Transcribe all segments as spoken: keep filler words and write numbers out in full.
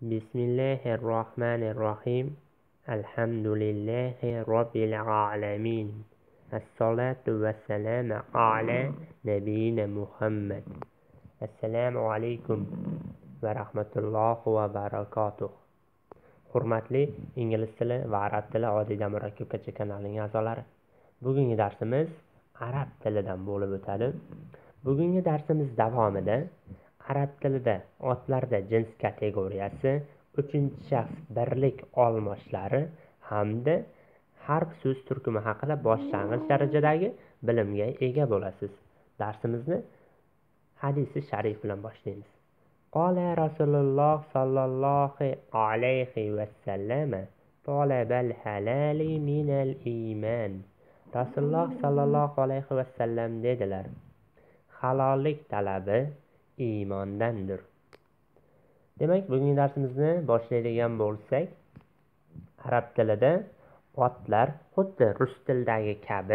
Bismillahirrahmanirrahim. Alhamdulillahi Rabbil alamin. Assalatu wassalamu ala nabiyyina Muhammad. Assalomu alaykum va rahmatullohi va barakatuh. Hurmatli ingliz tili va arab tili oddiy murakkabgacha kanalining a'zolari. Bugungi darsimiz arab tilidan bo'lib o'tadi. Bugungi darsimiz davomida arab tilida otlarda jins kategoriyasi, uchinchi shaxs birlik olmoshlari hamda harf so'z turkumi haqida boshlang'ich darajadagi bilimga ega bo'lasiz. Darsimizni hadisi sharif bilan boshlaymiz. Qala Rasululloh sallallohu alayhi va sallam talabal halali minal iman. Rasululloh sallallohu alayhi va sallam dedilar: halollik talabi iymondandir. Demak, bugungi darsimizni boshlaydigan bo'lsak, arab tilida otlar xuddi rus tilidagi kabi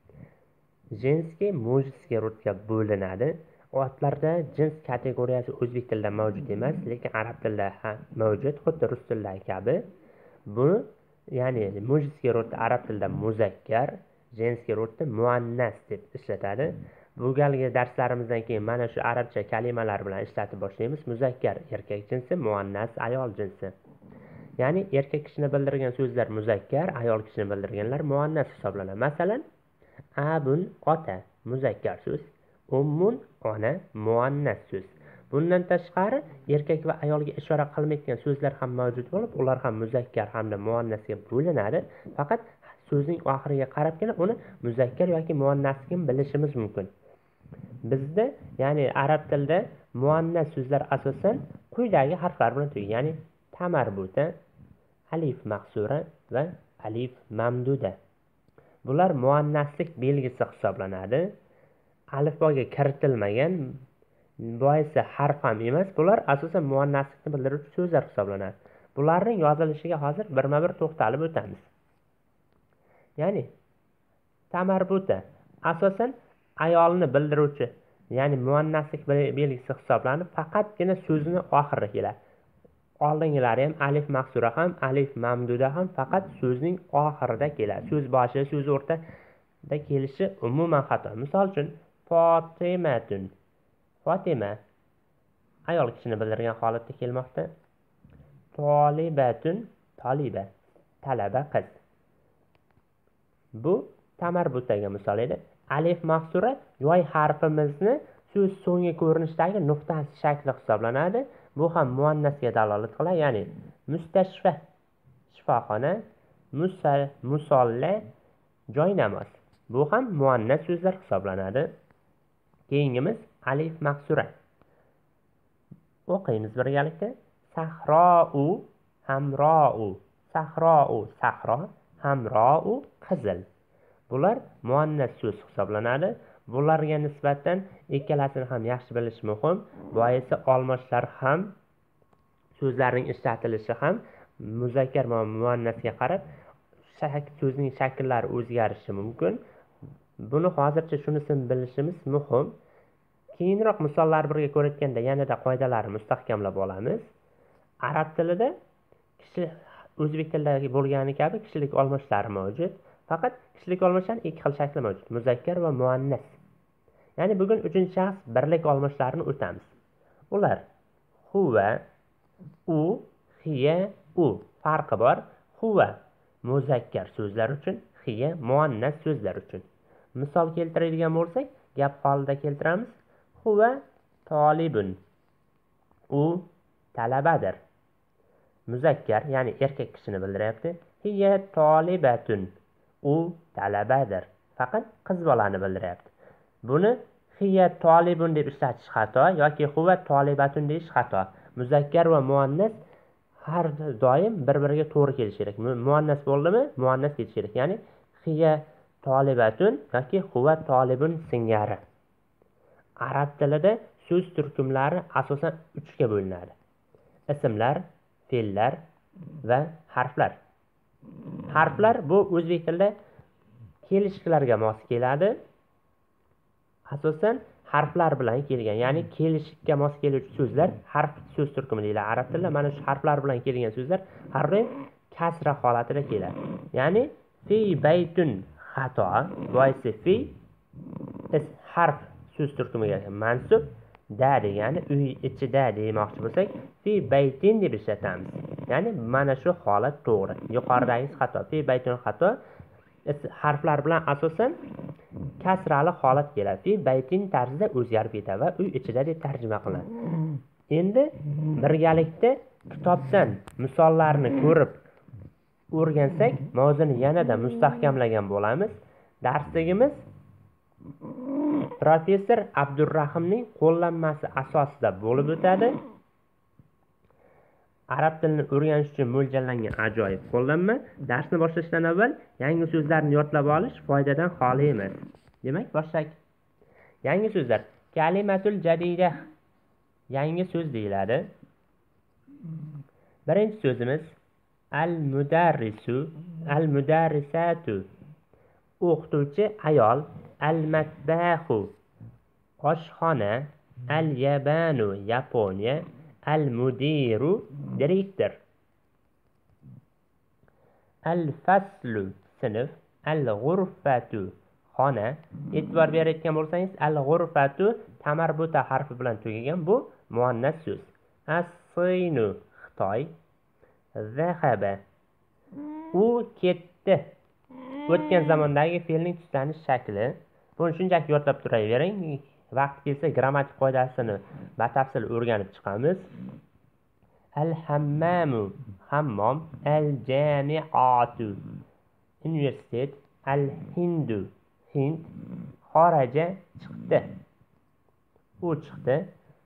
jinskiy, mujinskiy rodga bo'linadi. Otlarda jins kategoriyasi o'zbek tilida mavjud emas, lekin arab tilida ham mavjud, xuddi rus tilidagi kabi. Bu, ya'ni mujinskiy rodda arab tilida muzakkar, jinskiy rodda muannas deb ishlatadi. Bu galgi darslarimizdan keyin mana shu arabcha kalimalar bilan ishlatib boshlaymiz. Muzakkar erkak jinsi, muannas ayol jinsi. Ya'ni erkak kishini bildirgan so'zlar muzakkar, ayol kishini bildirganlar muannas hisoblanadi. Masalan, abun ota muzakkar so'z, ummun ona muannas so'z. Bundan tashqari erkak va ayolga ishora qilmaydigan so'zlar ham mavjud bo'lib, ular ham muzakkar hamda muannasga bo'linadi. Faqat so'zning oxiriga qarabgina uni muzakkar yoki muannasligini bilishimiz mumkin. Bizda, ya'ni arab tilida muannas so'zlar asosan quyidagi harflar bilan tugagan, ya'ni ta marbuta, alif maqsura va alif mamduda. Bular muannaslik belgisi hisoblanadi. Alifboga kiritilmagan, boisi harf ham emas, bular asosan muannaslikni bildiruvchi so'zlar hisoblanadi. Bularning yozilishiga hozir birma-bir to'xtalib o'tamiz. Ya'ni ta marbuta asosan ayolni bildiruvchi, ya'ni muannaslik belgisi hisoblanib, faqatgina so'zning oxiriga keladi. Oldingilari ham alif maqsura ham, alif mamduda ham faqat so'zning oxirida keladi. So'z boshi, so'z o'rtada kelishi umuman xato. Misol uchun, Fotimatun, Fatima ayol kishini bildirgan holatda kelmoqda. Tolibatun, taliba, talaba qiz. Bu tamarbutaga misol edi. Alif maqsura yoy harfimizni so'z so'nggi ko'rinishdagi nuqtasi shakli hisoblanadi. Bu ham muannasga dalolat qiladi, ya'ni mustashfa shifoxona, musalla joy namoz. Bu ham muannas so'zlar hisoblanadi. Keyingimiz alif maqsura. O'qiymiz birgalikda. Sahrou, hamrou, sahrou, sahro, hamrou, qizil. Bular muannas so'z hisoblanadi. Bularga nisbatan ikkalasini ham yaxshi bilish muhim. Boisi olmoshlar ham so'zlarning ishlatilishi ham muzakkar va muannasga qarab so'zning shakllari o'zgarishi mumkin. Buni hozircha shunisini bilishimiz muhim. Keyinroq misollar birga ko'rayotganda yanada qoidalarni mustahkamlab olamiz. Arab tilida kishi o'zbek tilidagi bo'lgani kabi kishilik olmoshlari mavjud. Faqat kishilik olmoshlar ikki xil shakli mavjud, muzakkar va muannas. Ya'ni bugun uchinchi shaxs birlik olmoshlarini o'tamiz. Ular huva, u, hiya, u. Farqi bor. Huva muzakkar so'zlar uchun, hiya muannas so'zlar uchun. Misol keltiradigan bo'lsak, gap holida keltiramiz. Huva tolibun. U talabadir. Muzakkar, ya'ni erkak kishini bildiryapti. Hiya tolibatun. U talabadir. Faqat qiz bolani bildiryapti. Buni hiya tolibun deb ishlatish xato yoki huva tolibatun deyish xato. Muzakkar va muannas har doim bir-biriga to'g'ri kelishi kerak. Muannas bo'ldimi? Muannas kelishi kerak. Ya'ni hiya tolibatun yoki huva tolibun singari. Arab tilida so'z turkumlari asosan uchga bo'linadi. Ismlar, fe'llar va harflar. Harflar bu o'zbek tilida kelishlarga mos keladi. Asosan harflar bilan kelgan, ya'ni kelishikka mos keluvchi so'zlar harf so'z turkumi deyiladi arab tilida. Mana shu harflar bilan kelgan so'zlar har doim kasra holatida keladi. Ya'ni fi baytun xato, boisi fi is harf so'z turkumiga mansub, da degani uy ichida demoqchi bo'lsak, fi baytin deb ishlatamiz. Ya'ni mana shu holat to'g'ri. Yuqoridagi xato, fi baytun xato harflar bilan asosan kasrali holat keladi. Fi baytin tarzida o'zgarib ketadi va uy ichida deb tarjima qilinadi. Endi birgalikda kitobdan misollarni ko'rib o'rgansak, mavzuni yanada mustahkamlagan bo'lamiz. Darsligimiz professor Abdurrahimning qo'llanmasi asosida bo'lib o'tadi. Arab tilini o'rganish uchun mo'ljallangan ajoyib qo'llanma. Darsni boshlashdan avval yangi so'zlarni yodlab olish foydadan xoli emas. Demak, boshladik. Yangi so'zlar. Kalimatul jadida. Yangi so'z deyiladi. Birinchi so'zimiz al-mudarrisu, al-mudarrisatu. O'qituvchi ayol, al-matbahu, oshxona, al-yabanu, Yaponiya, al-mudiru, direktor. Al-faslu, sinf, al-ghurfatu, xona. E'tibor berayotgan bo'lsangiz, al-ghurfatu tamarbuta harfi bilan tugagan, bu muannas so'z. As-sinu, Xitoy. Zahaba, u ketdi. O'tgan zamondagi fe'lning tuslanish shakli. Buni shunchaki yodlab turavering. Vaqt kelsa grammatik qoidasini batafsil o'rganib chiqamiz. Al-hammamu, hammom. Al-jami'atu, universitet. Al-hindu, Hind. Xoraja, chiqdi. U chiqdi.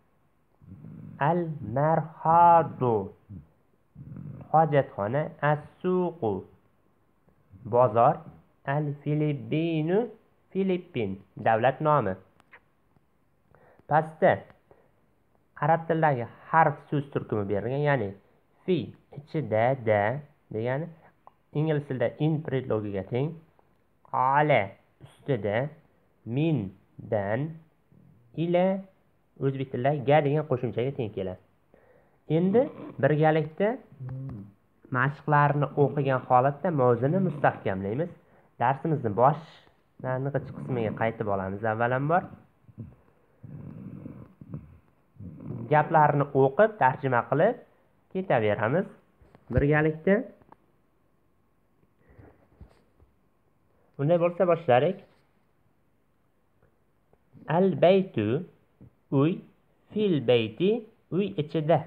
Al-marhadu, hojatxona. As-suqu, bozor. Al-filippinu, Filippin, davlat nomi. Pastda arab tilidagi harf so'z turkumi berilgan, ya'ni fi ichida da degani ingliz tilida in predlogiga teng, ala ustida, min dan, ila o'zbek tilida ga degan qo'shimchaga teng keladi. Endi birgalikda mashqlarni o'qigan holatda mavzuni mustahkamlaymiz. Darsimizni boshlang'ich qismiga qaytib olamiz avvalambor. Gaplarni o'qib, tarjima qilib ketaveramiz birgalikda. Bunday bo'lsa boshlarik. Al-baytu, uy. Fil bayti, uy ichida.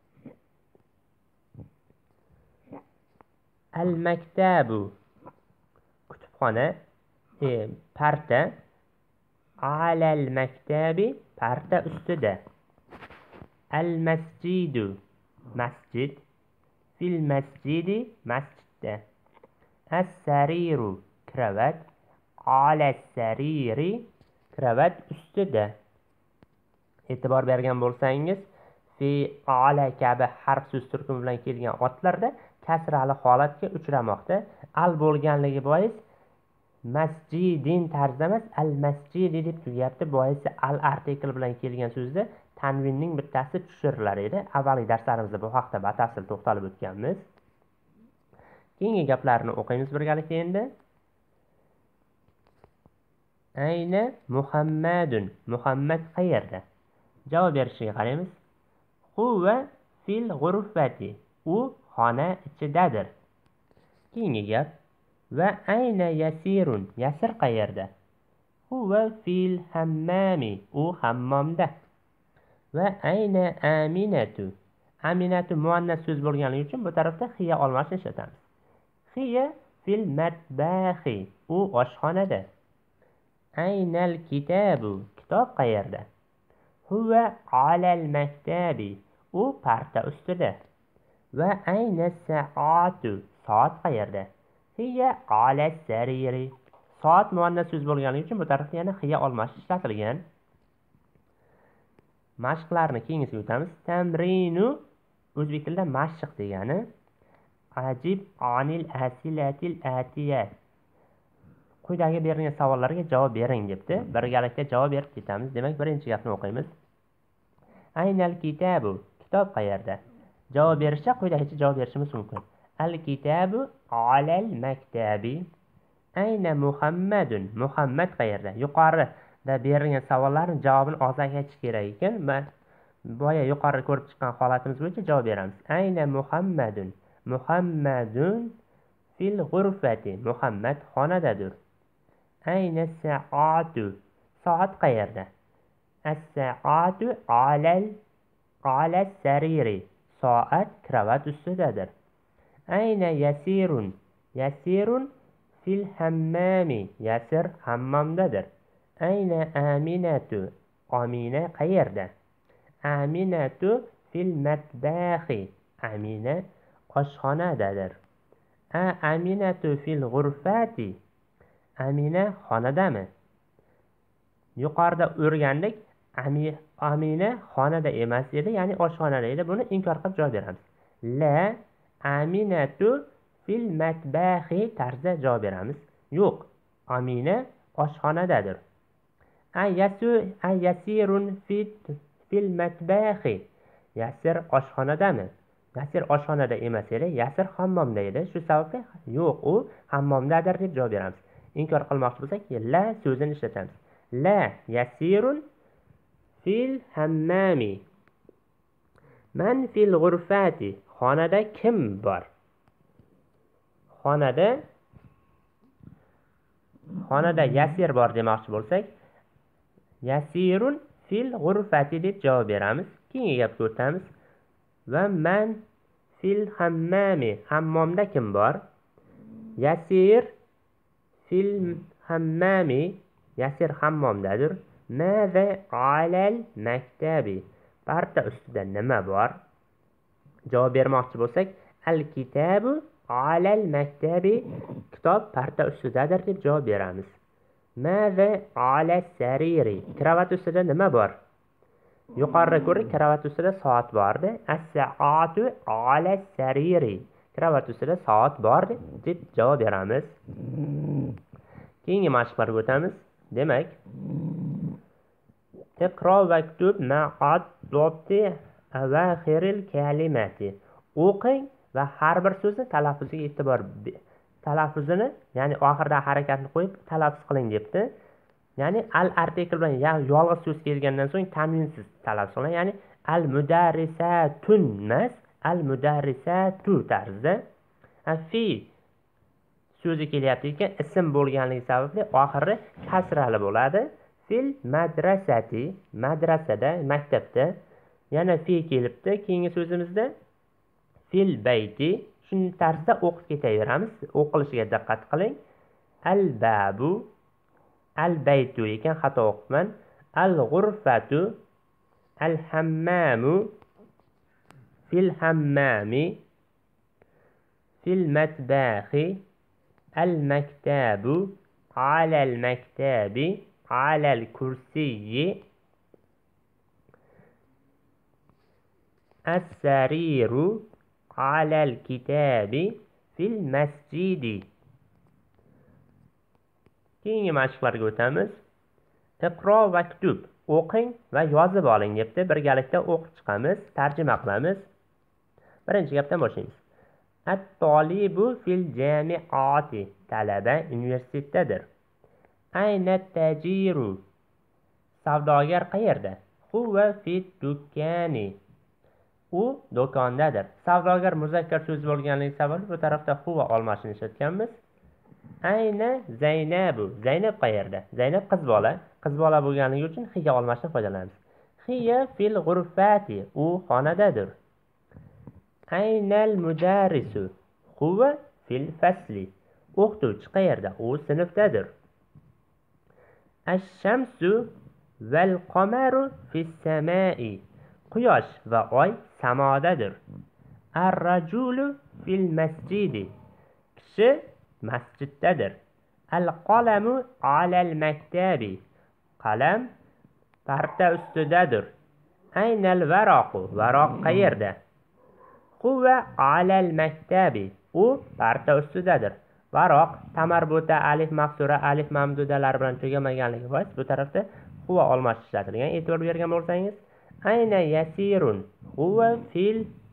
Al-maktabu, kutubxona, e, parta. Alal maktabi, parta ustida. Al-masjidu, masjid. Fil masjidi, masjidda. As-sariru, kravat. Ala-sariri, kravat ustida. E'tibor bergan bo'lsangiz, fi ala kabi harf so'z turkumi bilan kelgan otlarda kasrali holatga uchramoqda. Al bo'lganligi bois masjidin tarzda emas, al-masjidi deb tugayapti. Boisi al artikl bilan kelgan so'zda tanvinning bittasi tushirilar edi. Avvalgi darslarimizda bu haqda batafsil to'xtalib o'tganmiz. Keyingi gaplarni o'qiymiz birgalikda endi. Ayna Muhammadun, Muhammad qayerda? Javob berishiga qaraymiz. Huva fil ghurfati, u xona ichidadir. Keyingi gap. Va ayna yasirun, Yasir qayerda? Huva fil hammami, u hammomda. Va ayna aminatu, Aminatu muannas so'z bo'lganligi uchun bu tarafda xiya olmashni ishlatamiz. Xiya fil matbaxi, u oshxonada. Aynal kitabu, kitob qayerda? Huva alal maktabi, u parta ustida. Va ayna saatu, soat qayerda? Hiya ala sariri, soat muannas so'z bo'lganligi uchun bu tarafda yana xiya olmash ishlatilgan. Mashqlarni keyingisiga o'tamiz. Tamrinu o'zbek tilida mashq degani. Ajib anil asilatil atiyat, quyidagi berilgan savollarga javob bering debdi. Birgalikda javob berib ketamiz. Demak, birinchi gapni o'qiymiz. Aynal kitabu. Kitob qayerda? Javob berishcha quyidagicha javob berishimiz mumkin. Al kitabu alal maktabi. Ayna Muhammadun. Muhammad qayerda? Yuqorida berilgan savollarning javobini og'zaki aytish kerak ekan. Men boya yuqorida ko'rib chiqqan holatimiz bo'yicha javob beramiz. Ayna Muhammadun. Muhammadun fil ghurfati. Muhammad xonadadir. Ayna saatu. Soat qayerda? As-saatu alal ala sariri. Soat kravat ustidadir. Ayna yasirun. Yasirun fil hammami. Yasir hammomdadir. Ayna aminatu. Amina qayerda? Aminatu fil matbaxi. Amina oshxonadadir. A aminatu fil ghurfati. Amina xonadami? Yuqorida o'rgandik. Amina xonada emas edi, ya'ni oshxonada edi. Buni inkor qilib javob beramiz. La aminatu fil matbaxi tarzda javob beramiz. Yo'q, Amina oshxonadadir. Ayasu ayasirun fit fil matbaxi. Yasir oshxonadami? Yasir oshxonada emas edi, Yasir hammomda edi. Shu sababli yo'q, u hammomdadir deb javob beramiz. Inkor qilmoqchi bo'lsak, la so'zini ishlatamiz. La yasirun fil hammami. Man fil ghurfati. Xonada kim bor? Xonada xonada Yasir bor demoqchi bo'lsak, Yasirun fil ghurfati deb javob beramiz. Keyingi gapga o'tamiz. Va man fil hammami. Hammomda kim bor? Yasir fil hammami. Yasir hammomdadir. Maza alal maktabi. Parta ustida nima bor? Javob bermoqchi bo'lsak, al kitabu alal maktabi. Kitob parta ustidadir deb javob beramiz. Maza ala sariri. Kravat ustida nima bor? Yuqorida ko'rdik, kravat ustida soat bordi. As-saatu ala sariri. Kravat ustida soat bor deb javob beramiz. Keyingi mashqlarga o'tamiz. Demak, iqro vaktub ma'ad dobti avaxiril kalimati. O'qing va har bir so'zni talaffuziga e'tibor talaffuzini, ya'ni oxirida harakatni qo'yib talaffuz qiling debdi. Ya'ni al artikl bilan yolg'iz so'z kelgandan so'ng tanvinsiz talaffuz qiling. Ya'ni al mudarrisatun emas, al mudarrisatu tarzda. Fi so'zi kelyapti ekan, ism bo'lganligi sababli oxiri kasrali bo'ladi. Fil madrasati. Madrasada, maktabda. Yana fi kelibdi keyingi so'zimizda. Fil bayti. Shunday tarzda o'qib ketaveramiz. O'qilishiga diqqat qiling. Al babu. Al baytu ekan, xato o'qibman. Al ghurfatu. Al hammamu. Fil hammami. Fil matbaxi. Al maktabu. Ala al maktabi. Ala al kursiyyi. As-sariru. Ala al kitabi. Fil masjidi. Keyingi mashqlarga o'tamiz. Iqro va kutub. O'qing va yozib oling debdi. Birgalikda o'qib chiqamiz, tarjima qilamiz. Birinchi gapdan boshlaymiz. At-tolibu fil jami'ati. Talaba universitetdadir. Ayna tajiru. Savdogar qayerda? Huwa fit dukkani. U do'kondadir. Savdogar muzakkar so'z bo'lganligi sababli bu tarafda huwa olmashini ishlatganmiz. Ayna Zaynabu. Zaynab qayerda? Zaynab qiz bola. Qiz bola bo'lganligi uchun hiya olmashdan foydalanamiz. Hiya fil ghurfati. U xonadadir. Aynal mudarrisu. Huwa fil fasli. O'qituvchi qayerda? U sinfdadir. Ash-shamsu val qamaru fis samai. Quyosh va oy samodadir. Ar-rajulu fil masjidi. Kishi masjiddadir. Al-qalamu alal maktabi. Qalam parta ustidadir. Aynal varaqu. Varoq qayerda? Huwa alal maktabi. U parta ustidadir. Biroq tamarbuta, alif maqsura, alif mamdudalar bilan tugamaganligi bois bu tarafda huva almashish ishlatilgan. E'tibor bergan bo'lsangiz, ayna yasirun huwa fil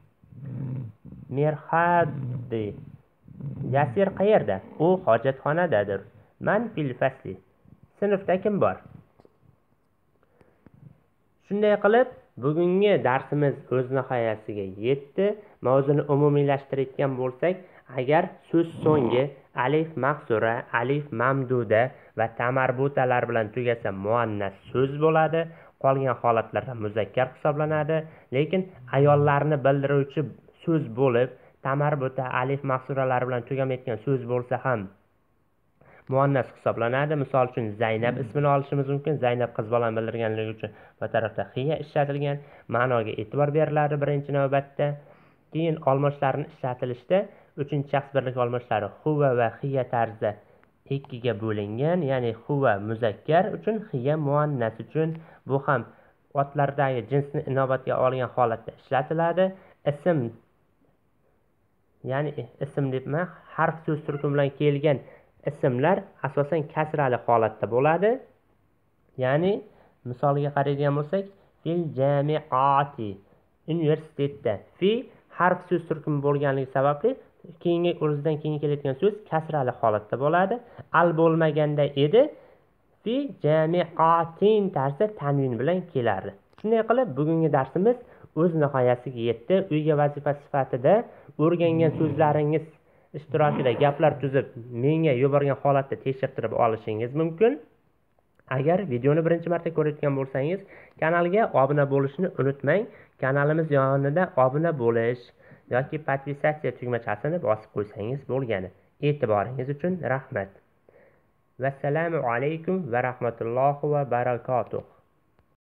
mirhadi. Yasir qayerda? U hojatxonadadir. Man fil fasli. Sinfda kim bor? Shunday qilib, bugungi darsimiz o'z nihoyasiga yetdi. Mavzuni umumiylashtirayotgan bo'lsak, agar so'z so'ngi alif maqsura, alif mamduda va tamarbutalar bilan tugasa muannas so'z bo'ladi. Qolgan holatlarda muzakkar hisoblanadi. Lekin ayollarni bildiruvchi so'z bo'lib, tamarbuta, alif maqsuralar bilan tugamayotgan so'z bo'lsa ham muannas hisoblanadi. Misol uchun Zaynab ismini olishimiz mumkin. Zaynab qiz bolani bildirganligi uchun bu tarafda xiya ishlatilgan. Ma'noga e'tibor beriladi birinchi navbatda. Keyin olmoshlarning ishlatilishida uchinchi shaxs birlik olmoshlari huva va xiya tarzda ikkiga bo'lingan, ya'ni huva muzakkar uchun, xiya muannas uchun. Bu ham otlardagi jinsni inobatga olgan holatda ishlatiladi. Ism, ya'ni ism debman, harf so'z turkumi bilan kelgan ismlar asosan kasrali holatda bo'ladi. Ya'ni misolga qaraydigan bo'lsak, fil jamiati, universitetda. Fi harf so'z turkumi bo'lganligi sababli keyingi o'zidan keyin kelayotgan so'z kasrali holatda bo'ladi. Al bo'lmaganda edi, fi jamiatin tarzda tanvin bilan kelardi. Shunday qilib, bugungi darsimiz o'z nihoyasiga yetdi. Uyga vazifa sifatida o'rgangan so'zlaringiz ishtirokida gaplar tuzib, menga yuborgan holatda tekshirtirib olishingiz mumkin. Agar videoni birinchi marta ko'rayotgan bo'lsangiz, kanalga obuna bo'lishni unutmang. Kanalimiz yonida obuna bo'lish yoki podpisatsiya tugmachasini bosib qo'ysangiz bo'lgani. E'tiboringiz uchun rahmat. Vassalamu alaykum va rahmatullohi va barakatuh.